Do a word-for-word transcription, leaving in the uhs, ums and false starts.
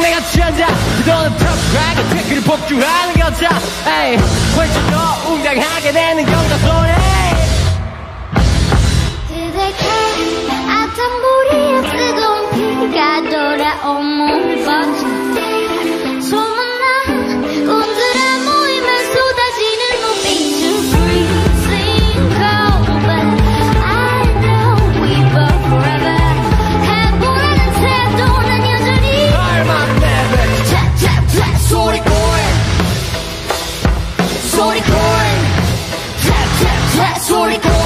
내가 취한다 너는 펴프하게 태클을 복주하는 여자 에이 왠지 너 웅장하게 되는 경자 소리 그대께 아탄 불이야 뜨거운 피가 돌아온 몸 번져 소문난 꿈들의 모임에 쏟아지는 눈빛은 freezing cold but I know we both forever 해보라는 태도 난 여전히 얼마나 내뱉 tap tap tap 소리 고잉 소리 고잉 tap tap tap 소리 고잉